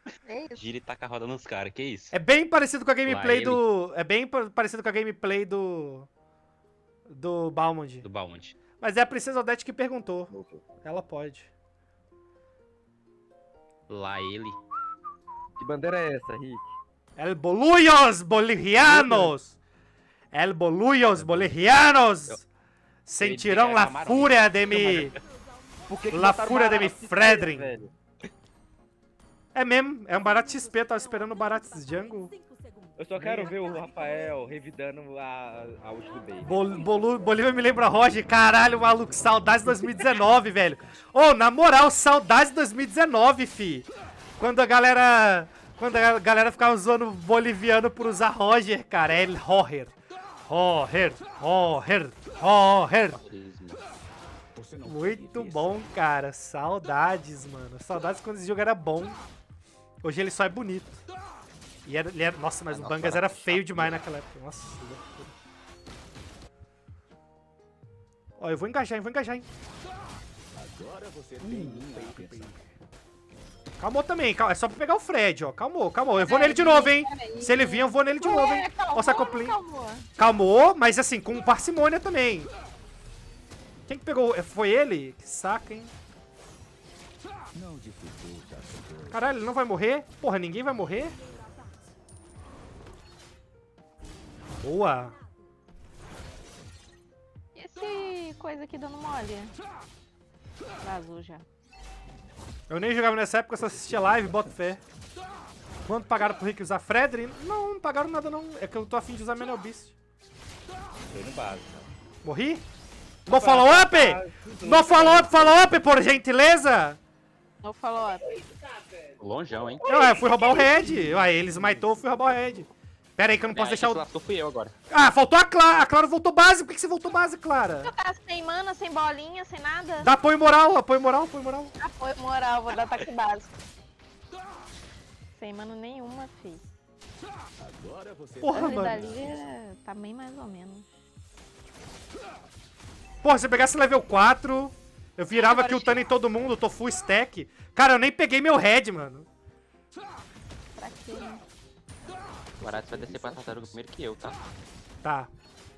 É isso. Gira e taca a roda nos caras, que isso? É bem parecido com a gameplay Lá do... É bem parecido com a gameplay do Balmond. Do Balmond. Mas é a Princesa Odete que perguntou. Ela pode. Lá ele. Que bandeira é essa, Rick? El Boluyos Bolivianos! El Boluyos Bolivianos! Sentirão la fúria de mi... Por que La botaram fúria de barato mi Fredrin. velho? É mesmo, é um barato XP, tava esperando o barato Jungle. Eu só quero ver o Rafael revidando a ult do Baby. Bolívia me lembra Roger, caralho, maluco, saudades de 2019, velho. Ô, na moral, saudades de 2019, fi. Quando a galera ficava zoando boliviano por usar Roger, cara, é Roger. Roger. Muito bom, cara, saudades, mano. Saudades quando esse jogo era bom. Hoje ele só é bonito. E ele era... Nossa, mas o Bangas era feio demais naquela época. Nossa, loucura. Ó, eu vou engajar, hein. Agora você tem minha atenção. Calmou também, é só pra pegar o Fred, ó. Calmou. Eu vou nele de novo, hein. Se ele vir, eu vou nele de novo, hein. Ó, Sacoplim. Calmou, mas assim, com parcimônia também. Quem que pegou? Foi ele? Que saca, hein. Não dificulta a dor. Caralho, ele não vai morrer? Porra, ninguém vai morrer? Boa. E esse coisa aqui dando mole? Vazou já. Eu nem jogava nessa época, só assistia live, boto fé. Quanto pagaram pro Rick usar Fredrin? Não pagaram nada não. É que eu tô afim de usar Menel Beast. Foi no básico. Morri? No follow-up? No follow-up, por gentileza? No follow-up. Longeão, hein? Eu fui roubar o Red. Ué, eles smitou, eu fui roubar o Red. Pera aí que eu não posso deixar o... Lascou fui eu agora. Ah, faltou a Clara. A Clara voltou base. Por que você voltou base, Clara? Eu tava sem mana, sem bolinha, sem nada. Dá apoio moral. Apoio moral, vou dar ataque básico. Sem mana nenhuma, fi. Agora você Porra, Ali mano. dali tá bem mais ou menos. Porra, se eu pegasse level 4, eu virava tiltando em todo mundo, tô full stack. Cara, eu nem peguei meu Red, mano. Pra quê, né? O Barato vai descer pra tartaruga primeiro que eu, tá? Tá.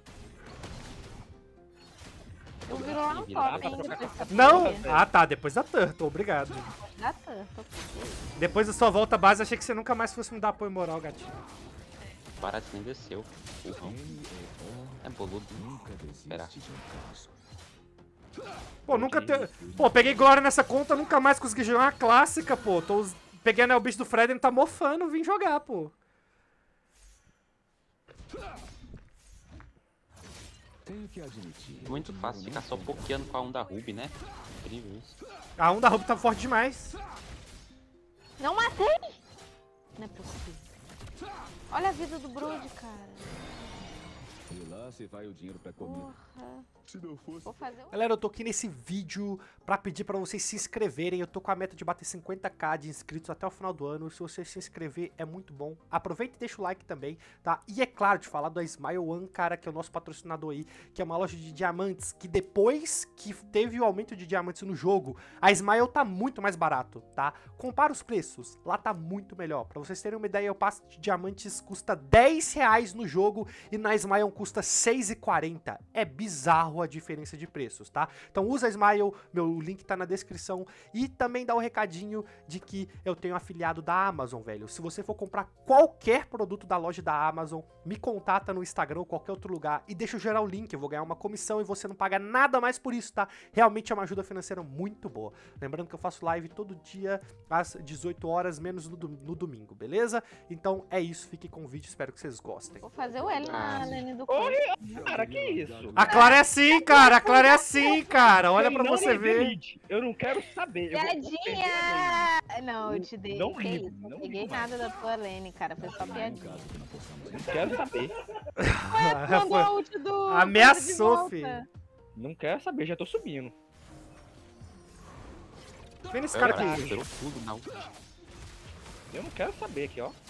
Eu viro lá no top ainda. Depois Não! Ah, tá. Depois da Turtle. Obrigado. da Turtle. Depois da sua volta base, achei que você nunca mais fosse me dar apoio moral, gatinho. O Barato nem desceu. Burrão. É boludo. nunca Espera. desiste de um caso. Pô, nunca te... Pô, peguei glória nessa conta, nunca mais consegui jogar uma clássica, pô. Peguei a Neo Beast do Fred, ele tá mofando, vim jogar, pô. Tenho que admitir. Muito fácil ficar só pokeando com a 1 da Ruby, né? Incrível isso. A 1 da Ruby tá forte demais. Não matei! Não é possível. Olha a vida do Brood, cara. E lá se vai o dinheiro pra comida. Porra. Se não fosse. Vou fazer um... Galera, eu tô aqui nesse vídeo pra pedir pra vocês se inscreverem. Eu tô com a meta de bater 50k de inscritos até o final do ano. Se você se inscrever, é muito bom. Aproveita e deixa o like também, tá? E é claro, de falar da Smile One, cara, que é o nosso patrocinador aí, que é uma loja de diamantes, que depois que teve o aumento de diamantes no jogo, a Smile tá muito mais barato, tá? Compara os preços, lá tá muito melhor. Pra vocês terem uma ideia, o passe de diamantes custa R$10 no jogo e na Smile custa R$6,40. É bizarro a diferença de preços, tá? Então usa a Smile, meu link tá na descrição, e também dá o recadinho de que eu tenho afiliado da Amazon, velho. Se você for comprar qualquer produto da loja da Amazon, me contata no Instagram ou qualquer outro lugar e deixa eu gerar o link, eu vou ganhar uma comissão e você não paga nada mais por isso, tá? Realmente é uma ajuda financeira muito boa. Lembrando que eu faço live todo dia às 18 horas, menos no domingo, beleza? Então é isso, fique com o vídeo, espero que vocês gostem. Vou fazer o L na Lene do Oi, corpo. cara, que isso? A Clara é assim, cara, a Clara é assim, cara, olha pra Não você me ver. permite. Eu não quero saber. Eu vou perder a Piadinha! Não, eu te dei. Não que ri, isso? não Não ri peguei mais. nada da tua Lene, cara. Foi só piadinha. Não quero saber. Mandou a ult do. Ameaçou, de volta. filho. Não quero saber, já tô subindo. Vem nesse cara Barato, aqui. zerou tudo na ult. Eu não quero saber aqui, ó.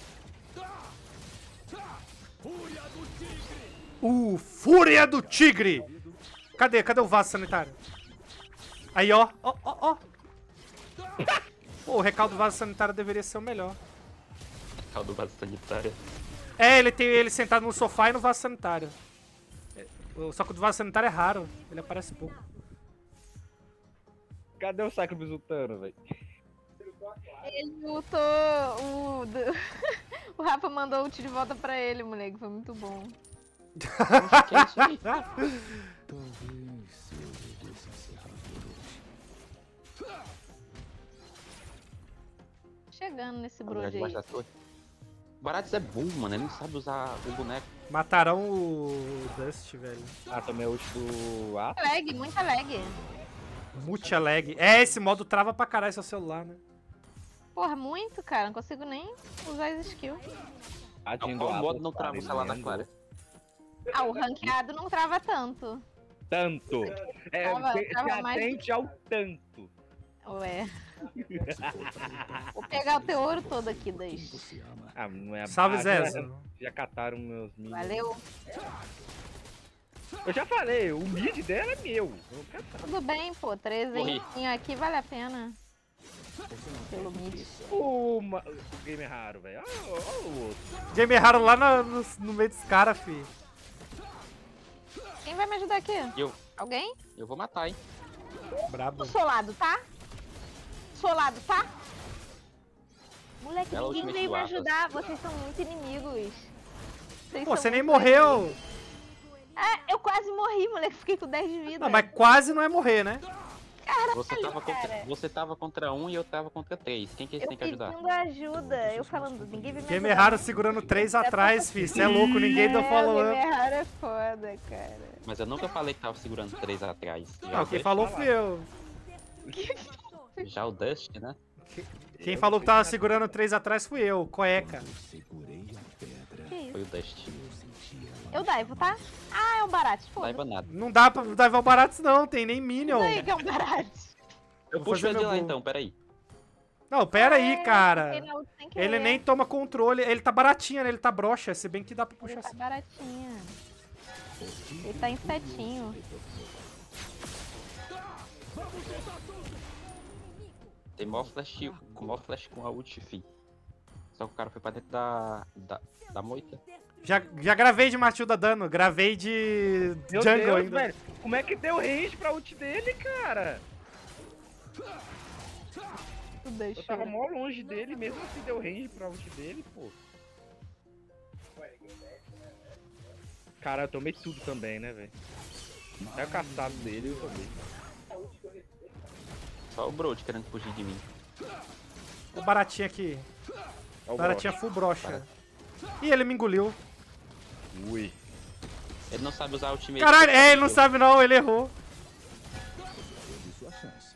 Fúria do Tigre! Cadê o vaso sanitário? Aí, ó. Ó. Pô, o recaldo do vaso sanitário deveria ser o melhor. Caldo vaso sanitário. É, ele tem ele sentado no sofá e no vaso sanitário. Só que o do vaso sanitário é raro. Ele aparece pouco. Cadê o Cyclops lutando, velho? Ele lutou. O Rafa mandou o ult de volta pra ele, moleque. Foi muito bom. Que é isso aí? Talvez eu devesse encerrar por hoje. Chegando nesse Vamos Brood debaixo aí. da torre. O Baratos é burro, mano. Ele não sabe usar o boneco. Matarão o Dust, velho. Ah, tomei o ult do Ato. Muita lag. Mucha lag. É, esse modo trava pra caralho seu celular, né? Porra, muito, cara. Não consigo nem usar as skills. Tadinho do Qual Ato, modo não trava o celular na lindo. Clara? Ah, o ranqueado não trava tanto. Tanto. É, Tava se mais- atente ao tanto. Ué. Vou pegar o teu ouro todo aqui, Dash. Você ama. Ah, não é Salve, ah, Zezo. Já cataram meus minions. Valeu. Eu já falei, o mid dela é meu. Eu não quero saber. Tudo bem, pô. 300 aqui vale a pena. Pelo mid. O game é raro, velho. Olha o outro. Game raro lá no meio dos caras, fi. Quem vai me ajudar aqui? Eu. Alguém? Eu vou matar, hein? Brabo. O solado, tá? Solado, tá? Moleque, Ela ninguém ultimate veio do me Atlas. ajudar. Vocês são muito inimigos. Vocês Pô, são você nem muito morreu. É, eu quase morri, moleque. Fiquei com 10 de vida. Não, mas quase não é morrer, né? Você tava contra um e eu tava contra 3. Quem que eles Eu têm que ajudar? pedindo ajuda. Eu falando, ninguém veio me Game ajudar. raro segurando 3 atrás, fi. Cê é louco, ninguém deu follow Game up. raro é foda, cara. Mas eu nunca falei que tava segurando 3 atrás. Não, quem falou fui eu. Já o Dust, né? Quem falou que tava segurando 3 atrás fui eu, cueca. Eu segurei a pedra. Que isso? Foi o Dust. Eu senti ela. Eu divo, tá? Ah, é um barato. Não Foda-se. leva nada. Não dá pra divar baratos não, tem nem minion. Isso aí que é um barato. Eu Vou puxo fazer ele meu lá gol. então, peraí. Não, pera aí, cara. Fiquei na ult sem querer. Ele nem toma controle, ele tá baratinho, né? Ele tá broxa, se bem que dá pra Ele puxar tá assim. baratinha. Ele tá em setinho. Tem mó flash com a ult, fi. Só que o cara foi pra dentro da moita. Já gravei de Matilda dano, gravei de Meu jungle Deus, ainda. velho. Como é que deu range pra ult dele, cara? Tu deixa. Eu tava mó longe dele, mesmo assim deu range pra ult dele, pô. Cara, eu tomei tudo também, né, velho? Até o caçado dele eu tomei. Só o Broad querendo fugir de mim. O baratinho aqui. Ó o Baratinha full brocha. Ih, ele me engoliu. Brock. Ui. Ele não sabe usar o ultimate. Caralho, ele não sabe não, ele errou. Teve sua chance.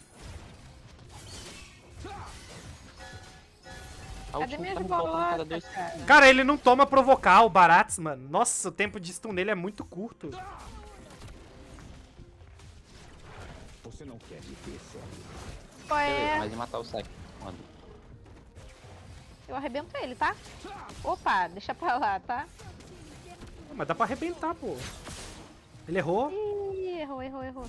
A ult Cadê não minha tá de me voltando cada bolota, 2 cara? Cara, ele não toma provocar o Baratos, mano. Nossa, o tempo de stun dele é muito curto. Você não quer me ver sério. Qual Beleza, é? mas ia matar o Sec. Mano, Eu arrebento ele, tá? Opa, deixa pra lá, tá? Mas dá pra arrebentar, pô. Ele errou. Ih, errou.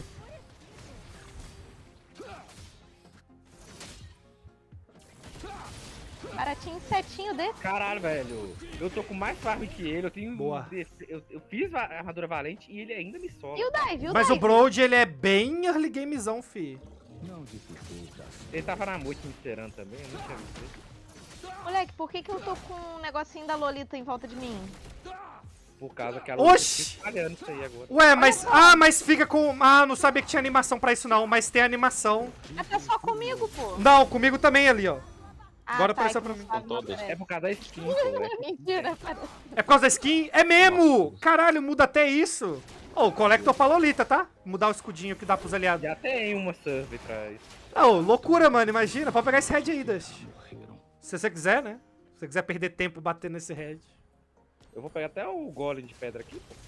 Baratinho, setinho desse. Caralho, velho. Eu tô com mais farm que ele, eu tenho... Boa. Eu fiz a armadura valente e ele ainda me sobe. E o dive, Mas o Broad, ele é bem early gamezão, fi. Não dificulta. Ele tava na moita me esperando também, eu não tinha visto. Moleque, por que eu tô com um negocinho da Lolita em volta de mim? Por causa que ela Oxi! tá falhando isso aí agora. Ué, mas... Ah, mas fica com... Ah, não sabia que tinha animação pra isso não, mas tem animação. Até só comigo, pô. Não, comigo também ali, ó. Ah, Agora tá, apareceu é que pra não mim. sabe, Com não todas. aparece. É por causa da skin, pô. né? Mentira, aparece. É por causa da skin? É mesmo! Caralho, muda até isso. Ô, o Collector pra Lolita, tá? Mudar o escudinho que dá pros aliados. Já tem uma survey pra isso. Ô, loucura, mano, imagina. Pode pegar esse head aí, Dust. Morreram. Se você quiser, né? Se você quiser perder tempo batendo nesse head. Eu vou pegar até o golem de pedra aqui, pô.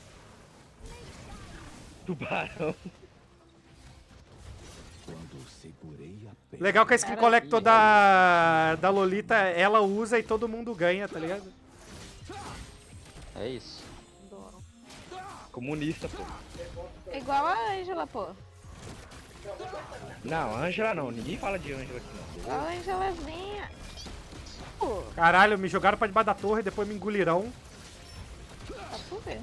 Tubarão. Quando segurei a pedra. Legal que a skin Collector da Lolita, ela usa e todo mundo ganha, tá ligado? é isso. Comunista, pô. É igual a Angela, pô. Não, Ângela não. Ninguém fala de Ângela aqui não. A Angelazinha. Pô, Caralho, me jogaram pra debaixo da torre, depois me engolirão. pra tu ver.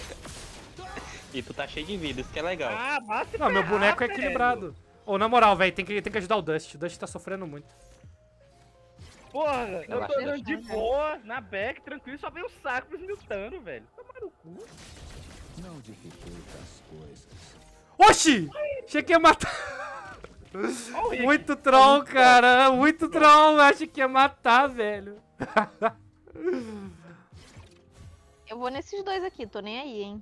E tu tá cheio de vida, isso que é legal. Ah, vai se Não, meu ferrar, boneco é velho. equilibrado. Ô, na moral, velho, tem que ajudar o Dust. O Dust tá sofrendo muito. Porra, eu tô Relaxa. andando de boa, na back, tranquilo, só vem o saco pros miltando, velho. Toma no cu. Não dificulta as coisas. Oxi! Achei que ia matar. Ó o Rick. Muito troll, cara. Muito troll. Achei que ia matar, velho. Eu vou nesses dois aqui, tô nem aí, hein.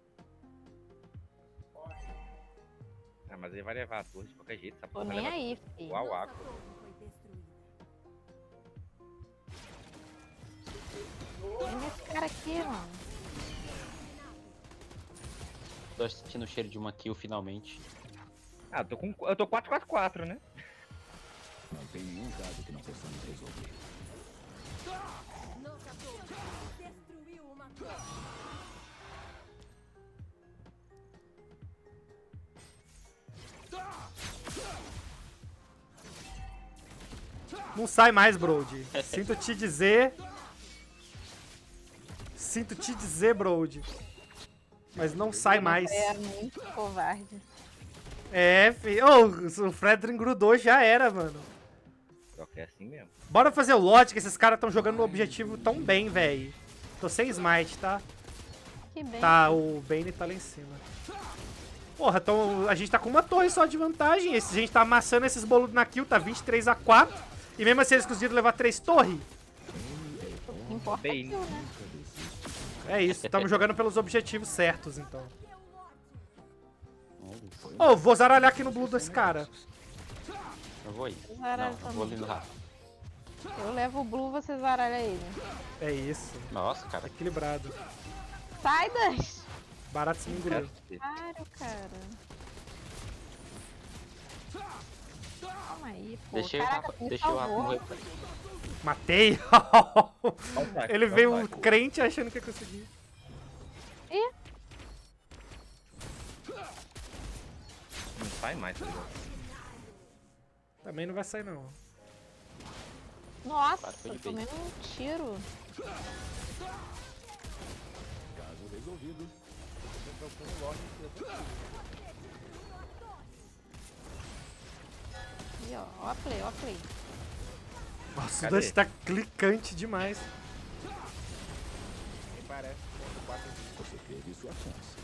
Ah, mas ele vai levar a torre de qualquer jeito, sabe? Tô Vai nem levar aí, filho. Uau, uau. Vem nesse cara aqui, mano. Tô sentindo o cheiro de uma kill finalmente. Ah, eu tô 4-4-4, né? Não tem nenhum caso que não possamos resolver. Não sai mais, Brody. Sinto te dizer. Sinto te dizer, Brody. Mas não sai mais. É muito covarde. É, filho. Ô, o Fredrin grudou, já era, mano. Pior que é assim mesmo. Bora fazer o lote, que esses caras tão jogando no objetivo tão bem, velho. Tô sem smite, tá? Que bem. Tá, o Bane tá lá em cima. Porra, então a gente tá com uma torre só de vantagem. A gente tá amassando esses boludos na kill, tá 23-4. E mesmo assim eles conseguiram levar 3 torres. O que importa é Bem. aquilo, né? É isso, estamos jogando pelos objetivos certos, então. Ô, vou zaralhar aqui no blue desse cara. Eu vou ir. Zaralha Não, eu vou ali também. no rato. Eu levo o blue, você zaralha ele. É isso, Nossa, cara. equilibrado. Sai, Dust! Barato se me engoliu. Claro, cara. Calma aí, pô. Deixei o Caraca, Rafa, me deixei o Rafa salvou. morrer. Matei. Ele veio crente achando que ia conseguir. Ih, Não sai mais, tá ligado? Também não vai sair, não. nossa, Foi de tomei um tiro. Caso resolvido. Ih, ó a play, ó a play. Nossa, o Cadê? Dust tá clicante demais. Você teve sua chance.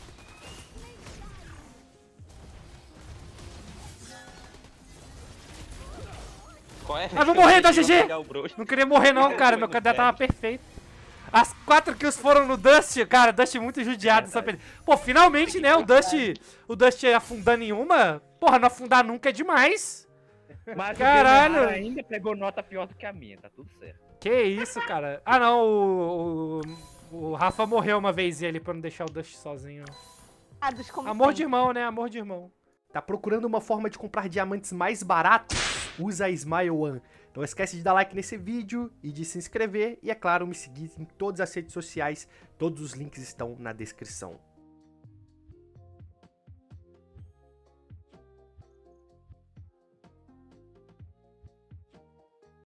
Qual é? Ah, vou morrer, tá, Eu vou GG? pegar o Brojo. Não queria morrer não, cara. Meu KD tava perfeito. As 4 kills foram no Dust, cara. Dust muito judiado dessa partida. Pô, finalmente, né? O Dust afundando em uma. Porra, não afundar nunca é demais. Mas Caralho. o Guilherme ainda pegou nota pior do que a minha, tá tudo certo. Que isso, cara. Ah, não. O Rafa morreu uma vez ali pra não deixar o Dust sozinho. Ah, dos como Amor sempre. de irmão, né? Amor de irmão. Tá procurando uma forma de comprar diamantes mais baratos? Usa a Smile One. Não esquece de dar like nesse vídeo e de se inscrever. E, é claro, me seguir em todas as redes sociais. Todos os links estão na descrição.